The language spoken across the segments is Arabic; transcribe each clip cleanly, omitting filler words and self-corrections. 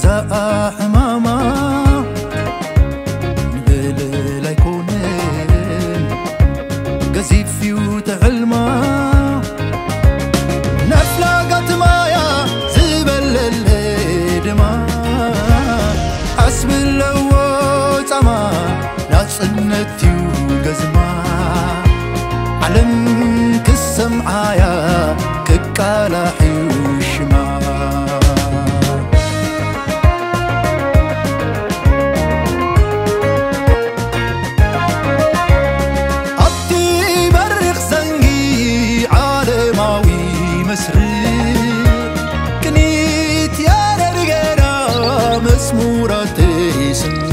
مساء حماما نبل لا يكونن قزيف فيوت علما نفلاقت مايا زبل الهدما حسب اللوت عما ناصنتيو قزما علم كالسمعايا كقالاحي وشما أبتي برق زنقي عالماوي مسري كنيت يا رجالا مسمورتي سني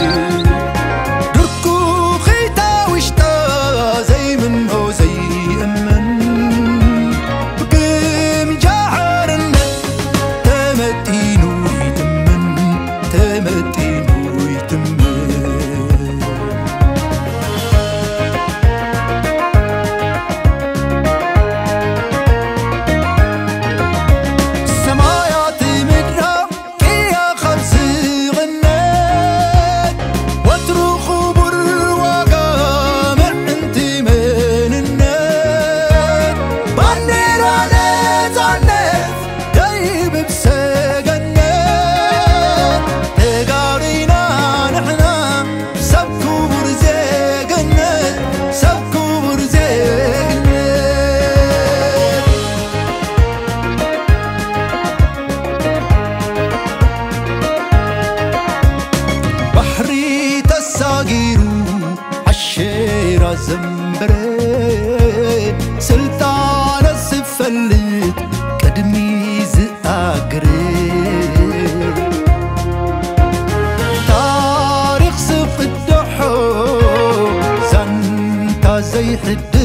زنبري سلطان السفلت قدمي زاقري تاريخ سفدحو زنتا زي حد